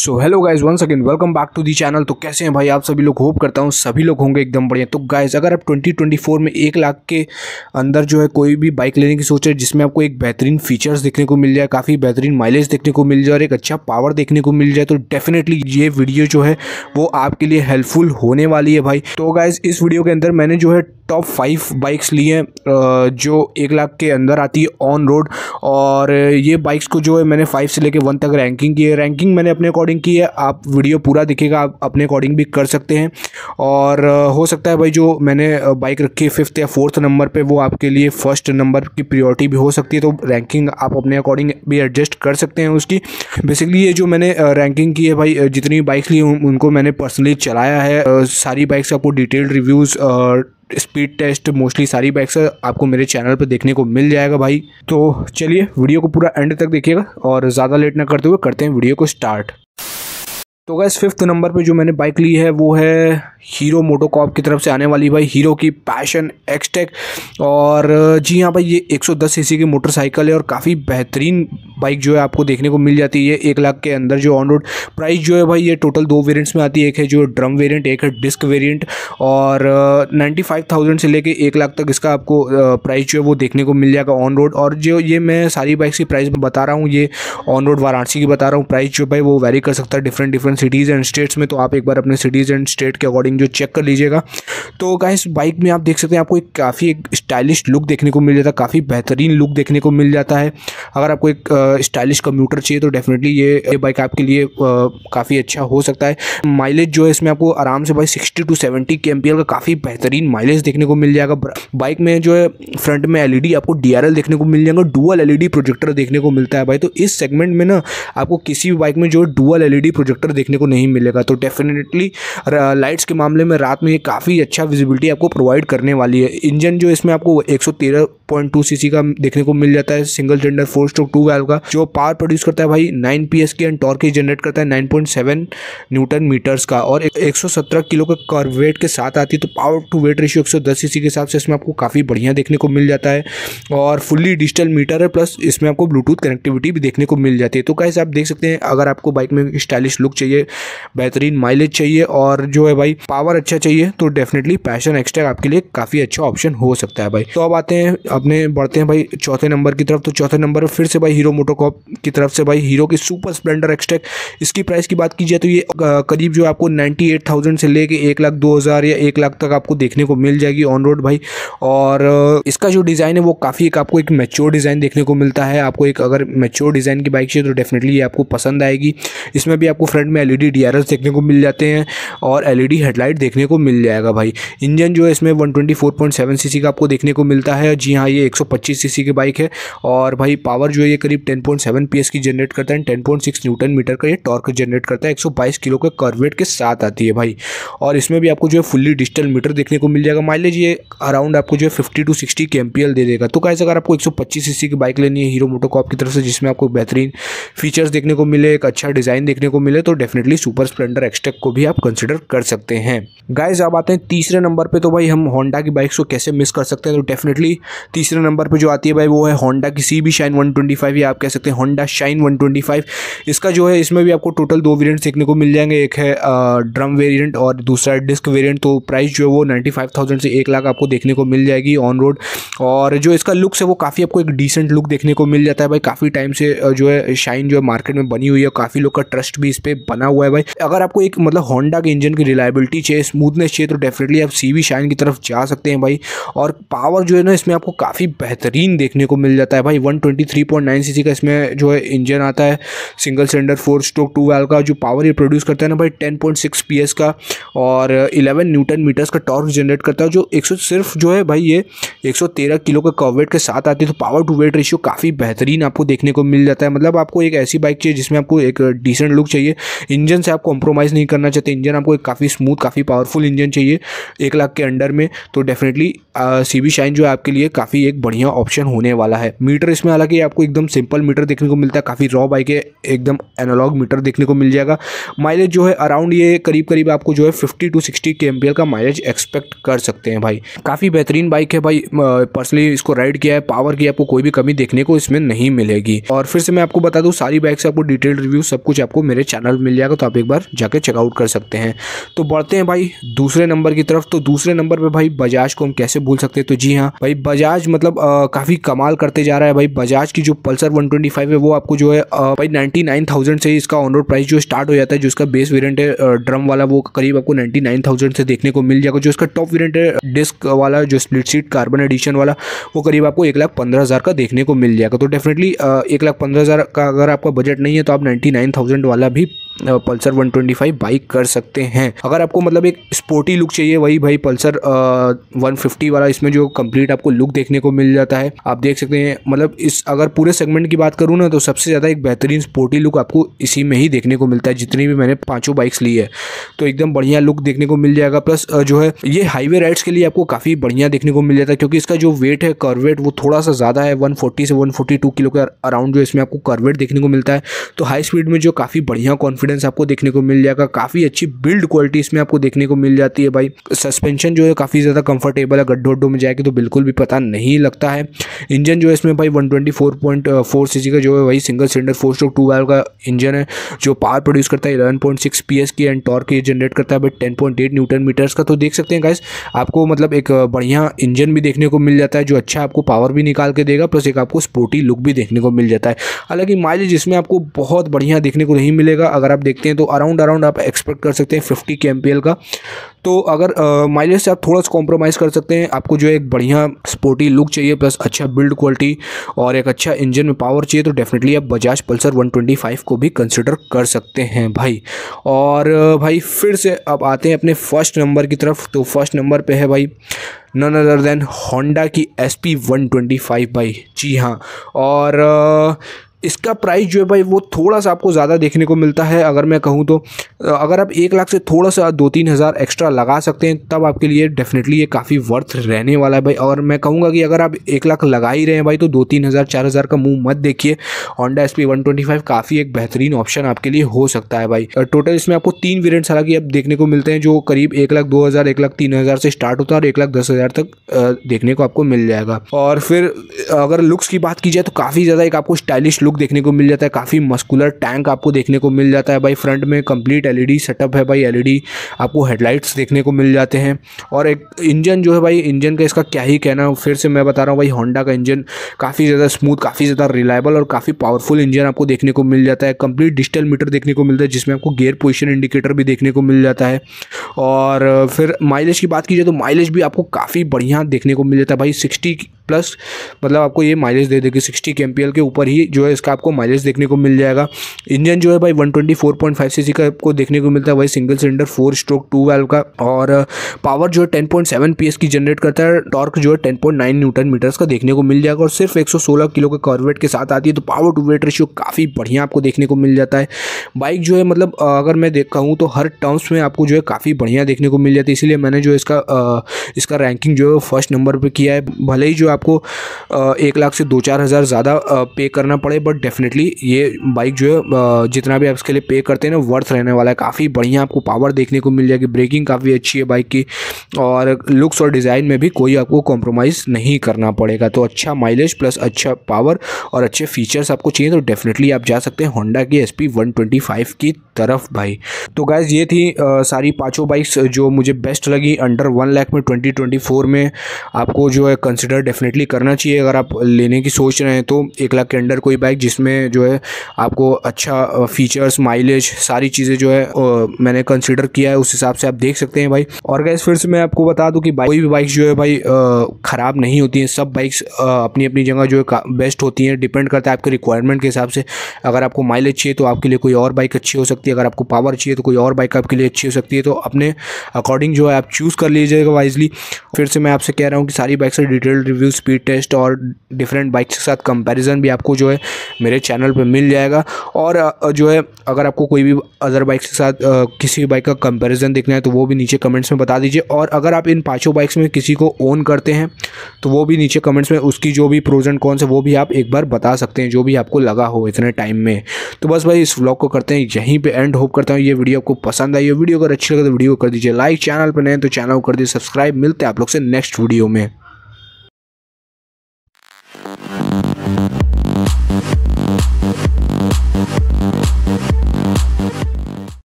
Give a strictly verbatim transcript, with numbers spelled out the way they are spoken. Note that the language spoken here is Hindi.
So hello guys once again welcome back to the channel. तो कैसे हैं भाई आप सभी लोग? होप करता हूँ सभी लोग होंगे एकदम बढ़िया। तो गाइज अगर आप ट्वेंटी ट्वेंटी फोर में एक लाख के अंदर जो है कोई भी बाइक लेने की सोच है जिसमें आपको एक बेहतरीन फीचर्स देखने को मिल जाए, काफ़ी बेहतरीन माइलेज देखने को मिल जाए और एक अच्छा पावर देखने को मिल जाए, तो डेफिनेटली ये वीडियो जो है वो आपके लिए हेल्पफुल होने वाली है भाई। तो गाइज इस वीडियो के अंदर मैंने जो है टॉप फाइव बाइक्स ली हैं जो एक लाख के अंदर आती है ऑन रोड, और ये बाइक्स को जो है मैंने फाइव से लेके वन तक रैंकिंग की है। रैंकिंग मैंने अपने अकॉर्डिंग की है, आप वीडियो पूरा दिखेगा, आप अपने अकॉर्डिंग भी कर सकते हैं। और हो सकता है भाई जो मैंने बाइक रखी है फिफ्थ या फोर्थ नंबर पे वो आपके लिए फर्स्ट नंबर की प्रायोरिटी भी हो सकती है, तो रैंकिंग आप अपने अकॉर्डिंग भी एडजस्ट कर सकते हैं उसकी। बेसिकली ये जो मैंने रैंकिंग की है भाई, जितनी बाइक्स ली उनको मैंने पर्सनली चलाया है। सारी बाइक्स आपको detailed reviews, speed test, mostly सारी बाइक्स आपको मेरे चैनल पर देखने को मिल जाएगा भाई। तो चलिए वीडियो को पूरा एंड तक देखिएगा और ज़्यादा लेट ना करते हुए करते हैं वीडियो को स्टार्ट। तो गाइस फिफ्थ नंबर पे जो मैंने बाइक ली है वो है हीरो मोटोकॉर्प की तरफ से आने वाली भाई हीरो की पैशन एक्सटेक। और जी हाँ भाई, ये एक सौ दस सीसी की मोटरसाइकिल है और काफ़ी बेहतरीन बाइक जो है आपको देखने को मिल जाती है एक लाख के अंदर। जो ऑन रोड प्राइस जो है भाई ये टोटल दो वेरिएंट्स में आती है, एक है जो ड्रम वेरिएंट, एक है डिस्क वेरिएंट। और नाइन्टी फाइव थाउजेंड से लेके एक लाख तक इसका आपको प्राइस जो है वो देखने को मिल जाएगा ऑन रोड। और जो ये मैं सारी बाइक्स की प्राइस बता रहा हूँ, ये ऑन रोड वाराणसी की बता रहा हूँ। प्राइस जो भाई वो वेरी कर सकता है different different cities and states में, तो आप एक बार अपने सिटीज़ एंड स्टेट के अकॉर्डिंग जो चेक कर लीजिएगा। तो गाइस बाइक में आप देख सकते हैं आपको एक काफ़ी एक स्टाइलिश लुक देखने को मिल जाता है, काफ़ी बेहतरीन लुक देखने को मिल जाता है। अगर आपको एक स्टाइलिश कम्यूटर चाहिए तो डेफिनेटली ये ये बाइक आपके लिए काफ़ी अच्छा हो सकता है। माइलेज जो है इसमें आपको आराम से भाई sixty to seventy K M P L का काफ़ी बेहतरीन माइलेज देखने को मिल जाएगा। बाइक में जो है फ्रंट में एल ई डी आपको डी आर एल देखने को मिल जाएगा, dual L E D projector देखने को मिलता है भाई। तो इस सेगमेंट में ना आपको किसी भी बाइक में जो dual L E D projector देखने को नहीं मिलेगा। तो डेफिनेटली लाइट्स के मामले में रात में ये काफ़ी अच्छा विजिबिलिटी आपको प्रोवाइड करने वाली है। इंजन जो इसमें आपको एक सौ तेरह पॉइंट टू सीसी का देखने को मिल जाता है, single cylinder four stroke two valve का, जो पावर प्रोड्यूस करता है भाई नाइन पी एस की एंड टॉर्क जनरेट करता है nine point seven newton meters का, और एक सौ सत्रह किलो के कर्व वेट के साथ आती है। तो पावर टू वेट रेशियो एक सौ दस सीसी के हिसाब से इसमें आपको काफ़ी बढ़िया देखने को मिल जाता है। और फुल्ली डिजिटल मीटर है, प्लस इसमें आपको ब्लूटूथ कनेक्टिविटी भी देखने को मिल जाती है। तो गाइस आप देख सकते हैं, अगर आपको बाइक में स्टाइलिश लुक चाहिए, बेहतरीन माइलेज चाहिए और जो है भाई पावर अच्छा चाहिए, तो डेफिनेटली पैशन एक्सटेक आपके लिए काफ़ी अच्छा ऑप्शन हो सकता है भाई। तो अब आते हैं अपने बढ़ते हैं भाई चौथे नंबर की तरफ। तो चौथे नंबर पर फिर से भाई हीरो मोटोकॉर्प की तरफ से भाई हीरो की सुपर स्प्लेंडर एक्सटेक। इसकी प्राइस की बात की जाए तो ये करीब जो आपको नाइन्टी एट थाउजेंड से लेके एक लाख दो हज़ार या एक लाख तक आपको देखने को मिल जाएगी ऑन रोड भाई। और इसका जो डिज़ाइन है वो काफ़ी एक आपको एक मैच्योर डिज़ाइन देखने को मिलता है। आपको एक अगर मैच्योर डिज़ाइन की बाइक चाहिए तो डेफिनेटली ये आपको पसंद आएगी। इसमें भी आपको फ्रंट में L E D D R Ls देखने को मिल जाते हैं और एल ई डी हेडलाइट देखने को मिल जाएगा भाई। इंजन जो है इसमें one twenty four point seven CC का आपको देखने को मिलता है। जी हाँ, ये एक सौ पच्चीस सीसी की बाइक है और भाई पावर जो है ये करीब टेन पॉइंट सेवन पीएस की जनरेट करता है, ten point six newton meter का ये टॉर्क जनरेट करता है, एक सौ बाईस किलो के कर्व वेट के साथ आती है भाई। और इसमें भी आपको जो है फुल्ली डिजिटल मीटर देखने को मिल जाएगा। माइलेज ये अराउंड आपको जो है fifty to sixty K M P L दे देगा। तो गाइस अगर आपको एक सौ पच्चीस सीसी की बाइक लेनी है हीरो मोटोकॉर्प की तरफ से, जिसमें आपको बेहतरीन फीचर्स देखने को मिले, एक अच्छा डिज़ाइन देखने को मिले, तो डेफिनेटली सुपर स्प्लेंडर एक्सटेक को भी आप कंसिडर कर सकते हैं। गाइस अब आते हैं तीसरे नंबर पे। तो भाई हम होंडा की बाइक्स को कैसे मिस कर सकते हैं? तो डेफिनेटली तीसरे नंबर पे जो आती है भाई वो है होंडा की C B shine one twenty five, या आप कह सकते हैं Honda shine one twenty five. इसका जो है इसमें भी आपको टोटल दो वेरिएंट्स देखने को मिल जाएंगे, एक है ड्रम वेरिएंट और दूसरा डिस्क वेरिएंट। तो प्राइस जो है वो नाइन्टी फाइव थाउजेंड से एक लाख आपको देखने को मिल जाएगी ऑन रोड। और जो इसका लुक्स है वो काफ़ी आपको एक डिसेंट लुक देखने को मिल जाता है भाई। काफ़ी टाइम से जो है शाइन जो है मार्केट में बनी हुई है, काफ़ी लोग का ट्रस्ट भी इस पर बना हुआ है भाई। अगर आपको एक मतलब होंडा के इंजन की रिलायबिलिटी चाहिए, स्मूथनेस चाहिए, तो डेफिनेटली आप सी बी शाइन की तरफ जा सकते हैं भाई। और पावर जो है ना इसमें आपको काफ़ी बेहतरीन देखने को मिल जाता है भाई। One twenty three point nine CC का इसमें जो है इंजन आता है, single cylinder four stroke two valve का। जो पावर ये प्रोड्यूस करता है ना भाई टेन पॉइंट सिक्स पीएस का और इलेवन न्यूटन मीटर्स का टॉर्क जनरेट करता है। जो एक सौ सिर्फ जो है भाई ये एक सौ तेरह किलो का कर्व वेट के साथ आती है। तो पावर टू वेट रेशियो काफ़ी बेहतरीन आपको देखने को मिल जाता है। मतलब आपको एक ऐसी बाइक चाहिए जिसमें आपको एक डिसेंट लुक चाहिए, इंजन से आप कॉम्प्रोमाइज़ नहीं करना चाहते, इंजन आपको एक काफ़ी स्मूथ काफ़ी पावरफुल इंजन चाहिए एक लाख के अंडर में, तो डेफिनेटली सी बी शाइन जो है आपके लिए काफ़ी एक बढ़िया ऑप्शन होने वाला है। मीटर इसमें हालांकि आपको एकदम सिंपल मीटर देखने को मिलता है, काफ़ी रॉ बाइक है, एकदम एनालॉग मीटर देखने को मिल जाएगा। माइलेज जो है अराउंड ये करीब करीब आपको जो है fifty to sixty K M P L का माइलेज एक्सपेक्ट कर सकते हैं भाई। काफ़ी बेहतरीन बाइक है भाई, पर्सनली इसको राइड किया है, पावर की आपको कोई भी कमी देखने को इसमें नहीं मिलेगी। और फिर से मैं आपको बता दूँ सारी बाइक से आपको डिटेल्ड रिव्यू सब कुछ आपको मेरे चैनल मिल मिल जाएगा, तो आप एक बार जाके चेकआउट कर सकते हैं। तो बढ़ते हैं भाई दूसरे नंबर की तरफ। तो दूसरे नंबर पे भाई बजाज को हम कैसे भूल सकते हैं। तो जी हाँ भाई, बजाज मतलब आ, काफ़ी कमाल करते जा रहा है भाई। बजाज की जो पल्सर वन ट्वेंटी फाइव है वो आपको जो है आ, भाई नाइन्टी नाइन थाउजेंड से इसका ऑन रोड प्राइस जो स्टार्ट हो जाता है। जो इसका बेस वेरिएंट है ड्रम वाला वो करीब आपको नाइन्टी नाइन थाउजेंड से देखने को मिल जाएगा। जो इसका टॉप वेरिएंट है डिस्क वाला जो स्प्लिट सीट कार्बन एडिशन वाला वो करीब आपको एक लाख पंद्रह हज़ार का देखने को मिल जाएगा। तो डेफिनेटली एक लाख पंद्रह हज़ार का अगर आपका बजट नहीं है तो आप नाइन्टी नाइन थाउजेंड वाला भी Pulsar one twenty five bike कर सकते हैं। अगर आपको मतलब एक स्पोर्टी लुक चाहिए वही भाई पल्सर वन फिफ्टी वाला, इसमें जो कंप्लीट आपको लुक देखने को मिल जाता है। आप देख सकते हैं मतलब इस अगर पूरे सेगमेंट की बात करूँ ना तो सबसे ज़्यादा एक बेहतरीन स्पोर्टी लुक आपको इसी में ही देखने को मिलता है। जितनी भी मैंने पाँचों बाइक्स ली है तो एकदम बढ़िया लुक देखने को मिल जाएगा। प्लस जो है ये हाईवे राइड्स के लिए आपको काफ़ी बढ़िया देखने को मिल जाता है, क्योंकि इसका जो वेट है कर्व वेट वो थोड़ा सा ज़्यादा है, वन फोर्टी से वन फोर्टी टू किलो के अराउंड जो इसमें आपको कर्व वेट देखने को मिलता है। तो हाई स्पीड में जो काफ़ी बढ़िया कॉन्फिडेंस आपको देखने को मिल जाएगा। काफ़ी अच्छी बिल्ड क्वालिटी इसमें आपको देखने को मिल जाती है भाई। सस्पेंशन जो है काफ़ी ज़्यादा कंफर्टेबल है, गड्ढों वड्ढों में जाएगी तो बिल्कुल भी पता नहीं लगता है। इंजन जो है इसमें भाई one twenty four point four CC का जो है वही single cylinder four stroke two valve का इंजन है, जो पावर प्रोड्यूस करता है इलेवन पॉइंट सिक्स पीएस की एंड टॉर्क की जनरेट करता है भाई ten point eight newton meters का। तो देख सकते हैं गाइस आपको मतलब एक बढ़िया इंजन भी देखने को मिल जाता है जो अच्छा आपको पावर भी निकाल के देगा, प्लस एक आपको स्पोर्टी लुक भी देखने को मिल जाता है। हालांकि माइलेज इसमें आपको बहुत बढ़िया देखने को नहीं मिलेगा। अगर आप देखते हैं तो अराउंड अराउंड आप एक्सपेक्ट कर सकते हैं फिफ्टी के एमपीएल का। तो अगर माइलेज से आप थोड़ा सा कॉम्प्रोमाइज़ कर सकते हैं। आपको जो एक बढ़िया स्पोर्टी लुक चाहिए प्लस अच्छा बिल्ड क्वालिटी और एक अच्छा इंजन में पावर चाहिए तो डेफिनेटली आप Bajaj Pulsar one twenty five को भी कंसिडर कर सकते हैं भाई। और भाई फिर से अब आते हैं अपने फर्स्ट नंबर की तरफ। तो फर्स्ट नंबर पे है भाई नन अदर देन होंडा की S P one twenty five भाई। जी हाँ, और इसका प्राइस जो है भाई वो थोड़ा सा आपको ज़्यादा देखने को मिलता है। अगर मैं कहूँ तो अगर आप एक लाख से थोड़ा सा दो तीन हज़ार एक्स्ट्रा लगा सकते हैं तब आपके लिए डेफिनेटली ये काफ़ी वर्थ रहने वाला है भाई। और मैं कहूँगा कि अगर आप एक लाख लगा ही रहे हैं भाई तो दो तीन हज़ार चार हज़ार का मुंह मत देखिए। Honda S P one twenty five काफ़ी एक बेहतरीन ऑप्शन आपके लिए हो सकता है भाई। टोटल इसमें आपको तीन वेरियंट्स हालांकि अब देखने को मिलते हैं जो करीब एक लाख दो हज़ार एक लाख तीन हज़ार से स्टार्ट होता है और एक लाख दस हज़ार तक देखने को आपको मिल जाएगा। और फिर अगर लुक्स की बात की जाए तो काफ़ी ज़्यादा एक आपको स्टाइलिश लुक देखने को मिल जाता है। काफ़ी मस्कुलर टैंक आपको देखने को मिल जाता है भाई। फ्रंट में कंप्लीट एलईडी सेटअप है भाई, एलईडी आपको हेडलाइट्स देखने को मिल जाते हैं। और एक इंजन जो है भाई, इंजन का इसका क्या ही कहना, फिर से मैं बता रहा हूँ भाई होंडा का इंजन काफ़ी ज़्यादा स्मूथ, काफ़ी ज़्यादा रिलायबल और काफ़ी पावरफुल इंजन आपको देखने को मिल जाता है। कंप्लीट डिजिटल मीटर देखने को मिलता है जिसमें आपको गियर पोजीशन इंडिकेटर भी देखने को मिल जाता है। और फिर माइलेज की बात की जाए तो माइलेज भी आपको काफ़ी बढ़िया देखने को मिल जाता है भाई। सिक्सटी प्लस मतलब आपको ये माइलेज दे देगी, सिक्सटी के एमपीएल के ऊपर ही जो है इसका आपको माइलेज देखने को मिल जाएगा। इंजन जो है भाई one twenty four point five CC का आपको देखने को मिलता है भाई, single cylinder four stroke two valve का। और पावर जो है टेन पॉइंट सेवन पीएस की जनरेट करता है। टॉर्क जो है ten point nine newton meters का देखने को मिल जाएगा और सिर्फ एक सौ सोलह किलो के कर्व वेट के साथ आती है। तो पावर टू वेट रेशियो काफ़ी बढ़िया आपको देखने को मिल जाता है। बाइक जो है मतलब अगर मैं देख कहूँ तो हर टर्म्स में आपको जो है काफ़ी बढ़िया देखने को मिल जाती है। इसीलिए मैंने जो इसका आ, इसका रैंकिंग जो है फर्स्ट नंबर पर किया है। भले ही जो आपको एक लाख से दो चार हज़ार ज़्यादा पे करना पड़े बट डेफिनेटली ये बाइक जो है जितना भी आप इसके लिए पे करते हैं ना वर्थ रहने वाला है। काफ़ी बढ़िया आपको पावर देखने को मिल जाएगी, ब्रेकिंग काफ़ी अच्छी है बाइक की और लुक्स और डिज़ाइन में भी कोई आपको कॉम्प्रोमाइज़ नहीं करना पड़ेगा। तो अच्छा माइलेज प्लस अच्छा पावर और अच्छे फीचर्स आपको चाहिए तो डेफिनेटली आप जा सकते हैं होंडा की S P one twenty five की तरफ भाई। तो गाइज ये थी आ, सारी पाँचों बाइक्स जो मुझे बेस्ट लगी अंडर वन लाख में ट्वेंटी ट्वेंटी फोर में आपको जो है कंसिडर डेफिनेटली करना चाहिए अगर आप लेने की सोच रहे हैं तो। एक लाख के अंडर कोई बाइक जिसमें जो है आपको अच्छा फीचर्स माइलेज सारी चीज़ें जो है आ, मैंने कंसिडर किया है उस हिसाब से आप देख सकते हैं भाई। और गाइज फिर से मैं आपको बता दूं कि कोई भी बाइक्स जो है भाई ख़राब नहीं होती हैं, सब बाइक्स अपनी अपनी जगह जो है बेस्ट होती हैं। डिपेंड करता है आपके रिक्वायरमेंट के हिसाब से। अगर आपको माइलेज चाहिए तो आपके लिए कोई और बाइक अच्छी हो सकती है, अगर आपको पावर चाहिए तो कोई और बाइक आपके लिए अच्छी हो सकती है। तो अपने अकॉर्डिंग जो है आप चूज़ कर लीजिएगा वाइजली। फिर से मैं आपसे कह रहा हूँ कि सारी बाइक से डिटेल्ड रिव्यू, स्पीड टेस्ट और डिफरेंट बाइक्स के साथ कंपैरिजन भी आपको जो है मेरे चैनल पे मिल जाएगा। और जो है अगर आपको कोई भी अदर बाइक्स के साथ किसी भी बाइक का कंपैरिजन देखना है तो वो भी नीचे कमेंट्स में बता दीजिए। और अगर आप इन पांचों बाइक्स में किसी को ओन करते हैं तो वो भी नीचे कमेंट्स में उसकी जो भी प्रोज एंड कॉन्स है वो भी आप एक बार बता सकते हैं, जो भी आपको लगा हो इतने टाइम में। तो बस भाई इस व्लॉग को करते हैं यहीं पे एंड। होप करता हूँ ये वीडियो आपको पसंद आई। ये वीडियो अगर अच्छी लगे तो वीडियो को कर दीजिए लाइक, चैनल पर नए तो चैनल को कर दीजिए सब्सक्राइब। मिलते हैं आप लोग से नेक्स्ट वीडियो में।